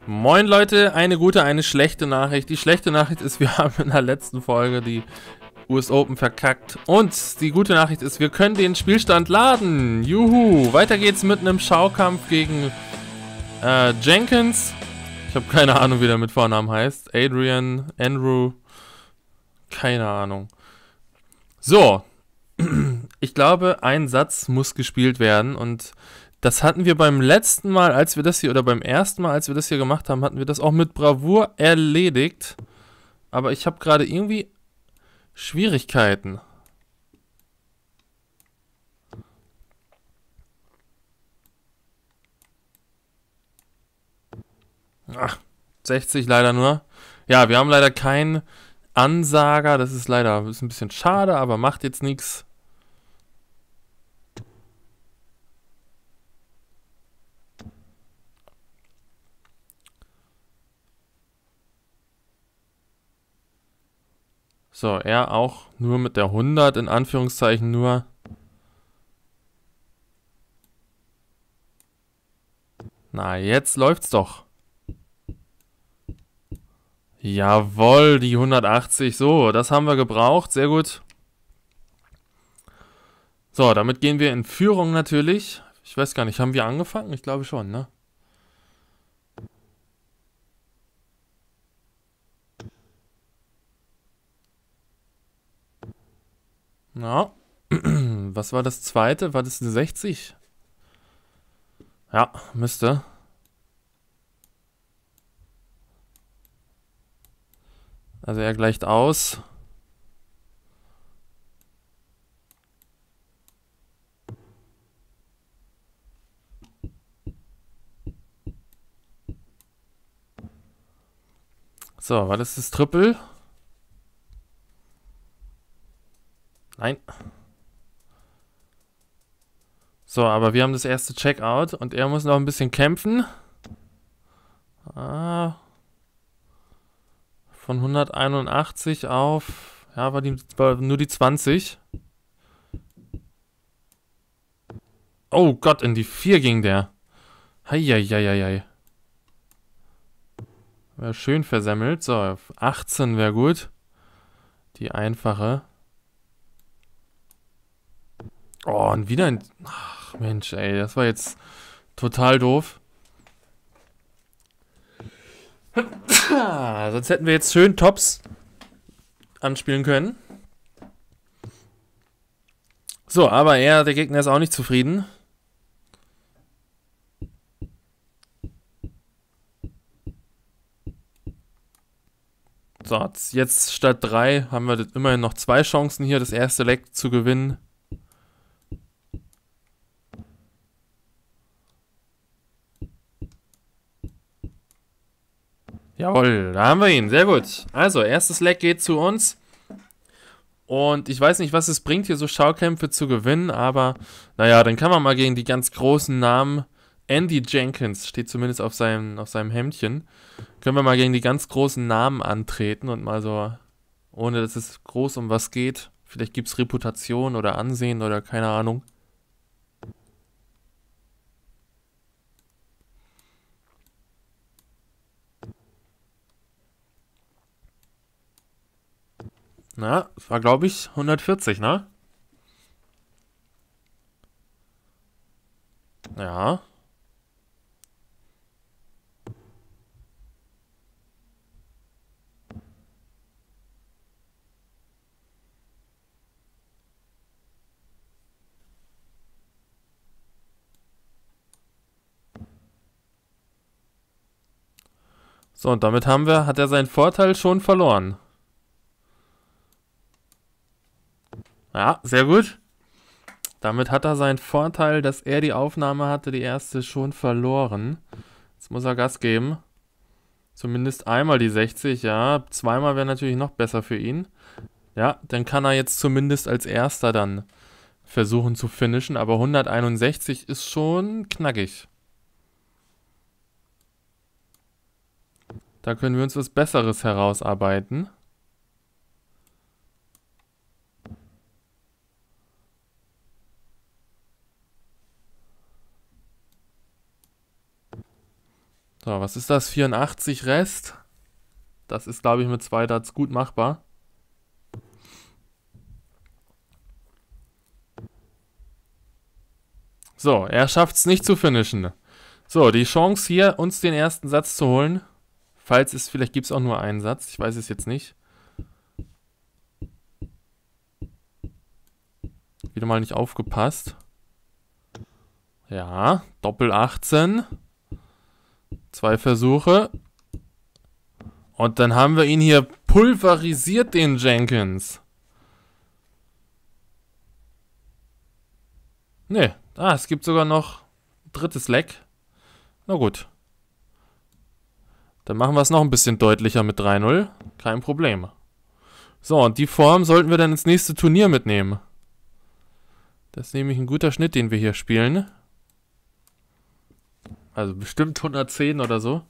Moin Leute, eine gute, eine schlechte Nachricht. Die schlechte Nachricht ist, wir haben in der letzten Folge die US Open verkackt. Und die gute Nachricht ist, wir können den Spielstand laden. Juhu, weiter geht's mit einem Schaukampf gegen Jenkins. Ich habe keine Ahnung, wie der mit Vornamen heißt. Adrian, Andrew, keine Ahnung. So, ich glaube, ein Satz muss gespielt werden und das hatten wir beim letzten Mal, als wir das hier, oder beim ersten Mal, als wir das hier gemacht haben, hatten wir das auch mit Bravour erledigt. Aber ich habe gerade irgendwie Schwierigkeiten. Ach, 60 leider nur. Ja, wir haben leider keinen Ansager. Das ist leider ist ein bisschen schade, aber macht jetzt nichts. So, er auch nur mit der 100, in Anführungszeichen nur. Na, jetzt läuft's doch. Jawohl, die 180. So, das haben wir gebraucht. Sehr gut. So, damit gehen wir in Führung natürlich. Ich weiß gar nicht, haben wir angefangen? Ich glaube schon, ne? Ja. Was war das zweite? War das eine 60? Ja, müsste. Also er gleicht aus. So, war das Triple? Nein. So, aber wir haben das erste Checkout und er muss noch ein bisschen kämpfen. Ah, von 181 auf, ja, war nur die 20. Oh Gott, in die 4 ging der. Heieieiei. Wäre schön versemmelt. So, auf 18 wäre gut. Die einfache. Oh, und wieder ein. Ach, Mensch, ey, das war jetzt total doof. Sonst hätten wir jetzt schön Tops anspielen können. So, aber der Gegner ist auch nicht zufrieden. So, jetzt statt 3 haben wir immerhin noch 2 Chancen hier, das erste Leck zu gewinnen. Jawohl, da haben wir ihn. Sehr gut. Also, erstes Leck geht zu uns. Und ich weiß nicht, was es bringt, hier so Schaukämpfe zu gewinnen, aber naja, dann kann man mal gegen die ganz großen Namen. Andy Jenkins steht zumindest auf seinem Hemdchen. Können wir mal gegen die ganz großen Namen antreten und mal so, ohne dass es groß um was geht. Vielleicht gibt es Reputation oder Ansehen oder keine Ahnung. Na, das war glaube ich 140, ne? Ja. So, und damit hat er seinen Vorteil schon verloren. Ja, sehr gut. Damit hat er seinen Vorteil, dass er die Aufnahme hatte, die erste schon verloren. Jetzt muss er Gas geben. Zumindest einmal die 60, ja. Zweimal wäre natürlich noch besser für ihn. Ja, dann kann er jetzt zumindest als erster dann versuchen zu finishen. Aber 161 ist schon knackig. Da können wir uns was Besseres herausarbeiten. So, was ist das? 84 Rest. Das ist, glaube ich, mit 2 Darts gut machbar. So, er schafft es nicht zu finishen. So, die Chance hier, uns den ersten Satz zu holen. Falls es, vielleicht gibt es auch nur einen Satz. Ich weiß es jetzt nicht. Wieder mal nicht aufgepasst. Ja, Doppel 18. 2 Versuche. Und dann haben wir ihn hier pulverisiert, den Jenkins. Ne, es gibt sogar noch ein drittes Leck. Na gut. Dann machen wir es noch ein bisschen deutlicher mit 3-0. Kein Problem. So, und die Form sollten wir dann ins nächste Turnier mitnehmen. Das ist nämlich ein guter Schnitt, den wir hier spielen. Also bestimmt 110 oder so.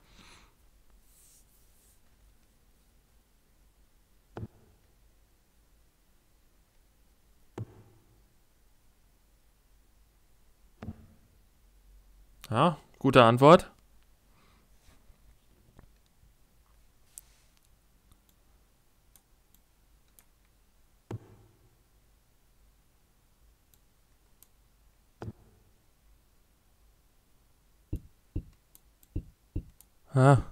Ja, gute Antwort. Ja.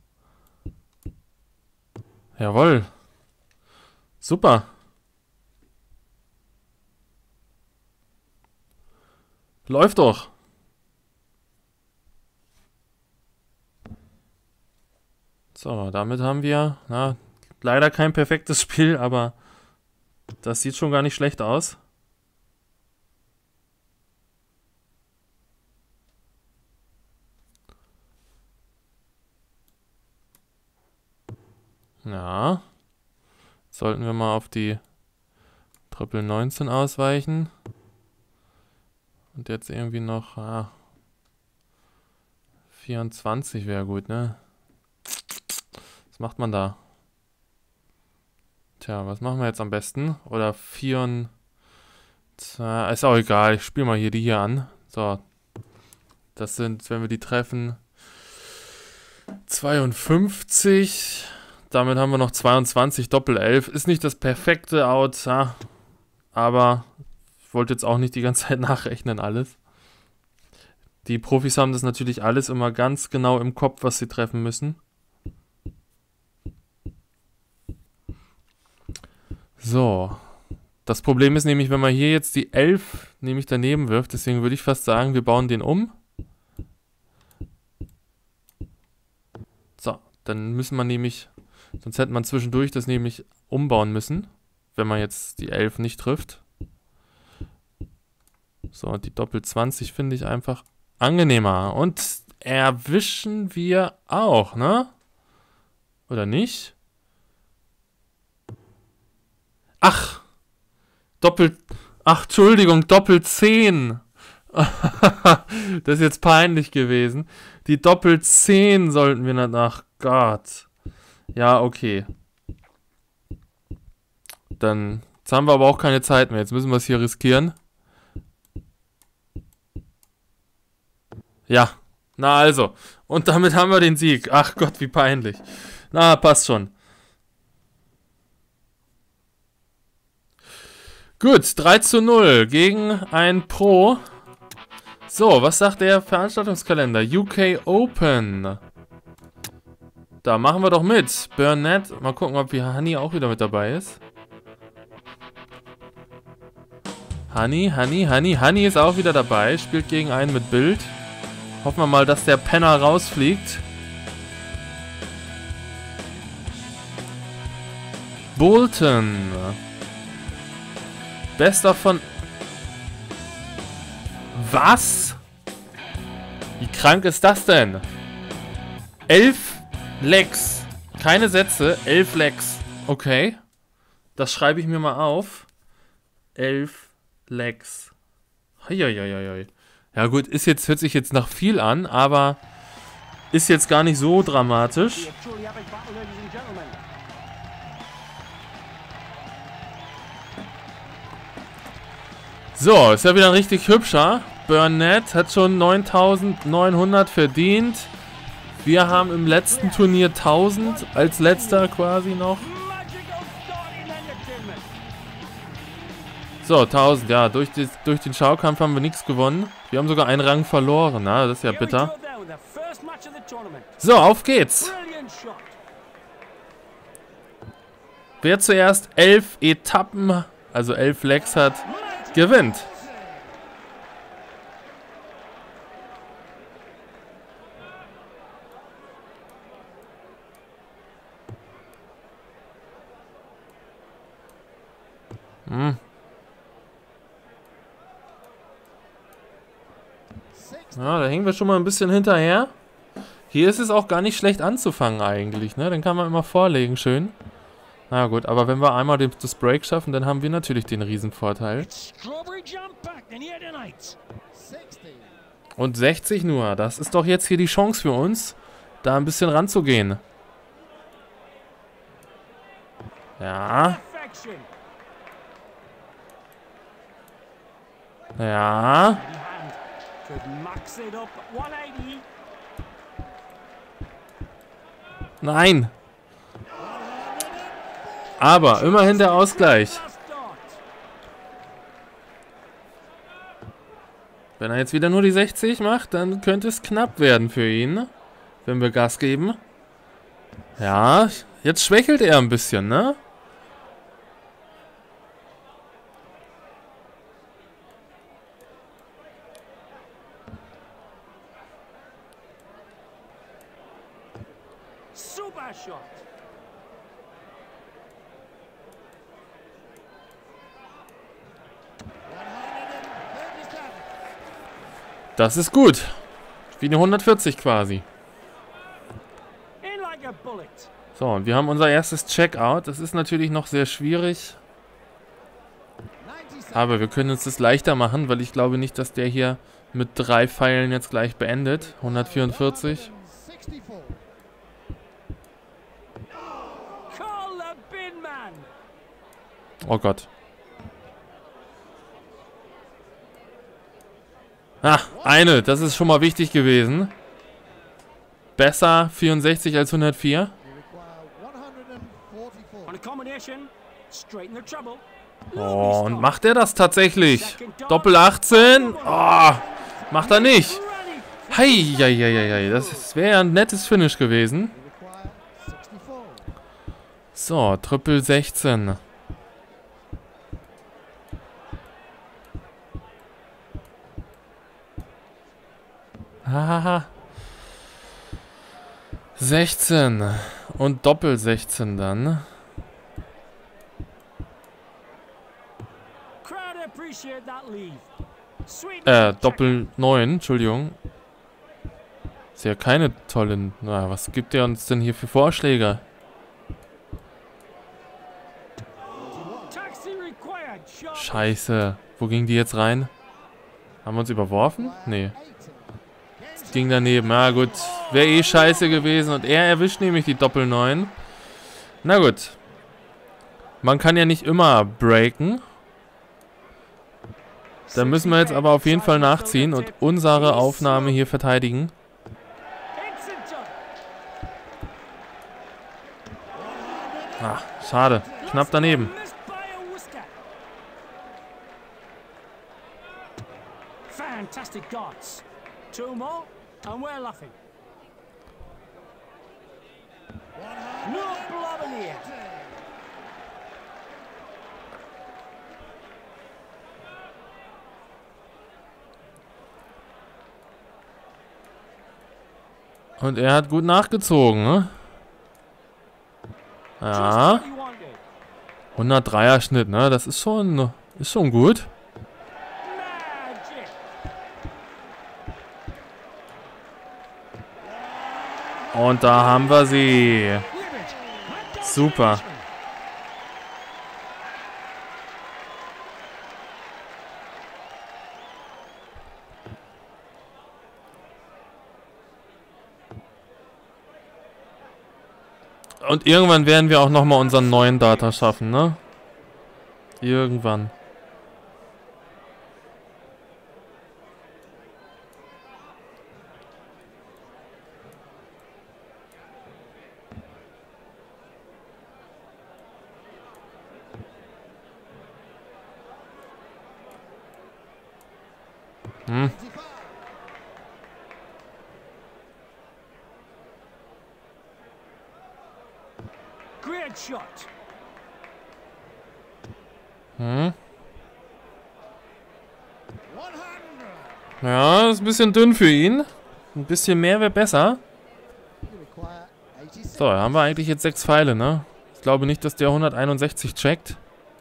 Jawohl. Super. Läuft doch. So, damit haben wir, leider kein perfektes Spiel, aber das sieht schon gar nicht schlecht aus. Ja. Sollten wir mal auf die Triple 19 ausweichen. Und jetzt irgendwie noch 24 wäre gut, ne? Was macht man da? Tja, was machen wir jetzt am besten? Oder 4... Ist auch egal, ich spiele mal hier die hier an. So. Das sind, wenn wir die treffen, 52. Damit haben wir noch 22, Doppel 11. Ist nicht das perfekte Out, aber ich wollte jetzt auch nicht die ganze Zeit nachrechnen alles. Die Profis haben das natürlich alles immer ganz genau im Kopf, was sie treffen müssen. So. Das Problem ist nämlich, wenn man hier jetzt die 11 nämlich daneben wirft, deswegen würde ich fast sagen, wir bauen den um. So, dann müssen wir nämlich, sonst hätte man zwischendurch das nämlich umbauen müssen, wenn man jetzt die 11 nicht trifft. So, und die Doppel 20 finde ich einfach angenehmer. Und erwischen wir auch, ne? Oder nicht? Ach! Entschuldigung, Doppel 10. Das ist jetzt peinlich gewesen. Die Doppel 10 sollten wir nach. Gott. Ja, okay. Dann. Jetzt haben wir aber auch keine Zeit mehr. Jetzt müssen wir es hier riskieren. Ja. Na also. Und damit haben wir den Sieg. Ach Gott, wie peinlich. Na, passt schon. Gut, 3:0 gegen ein Pro. So, was sagt der Veranstaltungskalender? UK Open. Da machen wir doch mit. Burnett. Mal gucken, ob Honey auch wieder mit dabei ist. Honey ist auch wieder dabei. Spielt gegen einen mit Bild. Hoffen wir mal, dass der Penner rausfliegt. Bolton. Bester von... Was? Wie krank ist das denn? 11 Lecks. Keine Sätze, 11 Lecks. Okay. Das schreibe ich mir mal auf. 11 Lecks. Heieieiei. Ja gut, hört sich jetzt nach viel an, aber ist jetzt gar nicht so dramatisch. So, ist ja wieder ein richtig hübscher. Burnett hat schon 9.900 verdient. Wir haben im letzten Turnier 1000 als letzter quasi noch. So, 1000, ja. Durch den Schaukampf haben wir nichts gewonnen. Wir haben sogar einen Rang verloren. Na, das ist ja bitter. So, auf geht's. Wer zuerst 11 Etappen, also 11 Legs hat, gewinnt. Ja, da hängen wir schon mal ein bisschen hinterher. Hier ist es auch gar nicht schlecht anzufangen eigentlich, ne? Den kann man immer vorlegen, schön. Na gut, aber wenn wir einmal das Break schaffen, dann haben wir natürlich den Riesenvorteil. Und 60 nur, das ist doch jetzt hier die Chance für uns, da ein bisschen ranzugehen. Ja. Ja. Nein. Aber immerhin der Ausgleich. Wenn er jetzt wieder nur die 60 macht, dann könnte es knapp werden für ihn, wenn wir Gas geben. Ja, jetzt schwächelt er ein bisschen, ne? Super Shot. Das ist gut. Wie eine 140 quasi. So, und wir haben unser erstes Checkout. Das ist natürlich noch sehr schwierig. Aber wir können uns das leichter machen, weil ich glaube nicht, dass der hier mit 3 Pfeilen jetzt gleich beendet. 144. Oh Gott. Ah, eine. Das ist schon mal wichtig gewesen. Besser 64 als 104. Oh, und macht er das tatsächlich? Doppel 18? Oh, macht er nicht. Heieieiei, das wäre ja ein nettes Finish gewesen. So, Triple 16. Hahaha. 16 und Doppel 16 dann. Doppel 9, Entschuldigung. Ist ja keine tollen... Na, was gibt er uns denn hier für Vorschläge? Scheiße. Wo ging die jetzt rein? Haben wir uns überworfen? Nee. Ging daneben. Na gut. Wäre eh scheiße gewesen. Und er erwischt nämlich die Doppel 9. Na gut. Man kann ja nicht immer breaken. Da müssen wir jetzt aber auf jeden Fall nachziehen und unsere Aufnahme hier verteidigen. Ach, schade. Knapp daneben. Fantastic darts. 2 more and we're laughing. No problem here. Und er hat gut nachgezogen, ne? Ja. 103er Schnitt, ne? Das ist schon gut. Und da haben wir sie. Super. Und irgendwann werden wir auch nochmal unseren neuen Data schaffen, ne? Irgendwann. Great shot. Ja, ist ein bisschen dünn für ihn. Ein bisschen mehr wäre besser. So, da haben wir eigentlich jetzt 6 Pfeile, ne? Ich glaube nicht, dass der 161 checkt.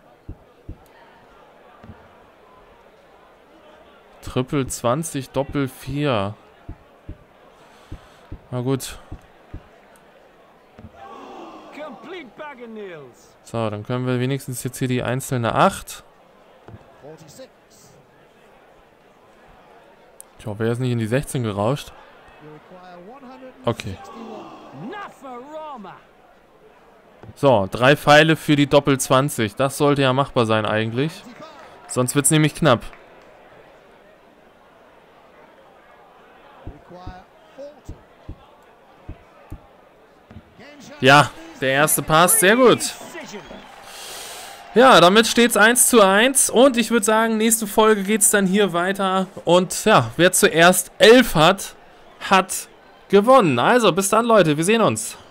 Triple 20, Doppel 4. Na gut. So, dann können wir wenigstens jetzt hier die einzelne 8. Ich hoffe, er ist nicht in die 16 gerauscht. Okay. So, 3 Pfeile für die Doppel 20. Das sollte ja machbar sein eigentlich. Sonst wird es nämlich knapp. Ja, der erste Pass, sehr gut. Ja, damit steht es 1:1 und ich würde sagen, nächste Folge geht es dann hier weiter. Und ja, wer zuerst 11 hat, hat gewonnen. Also, bis dann, Leute, wir sehen uns.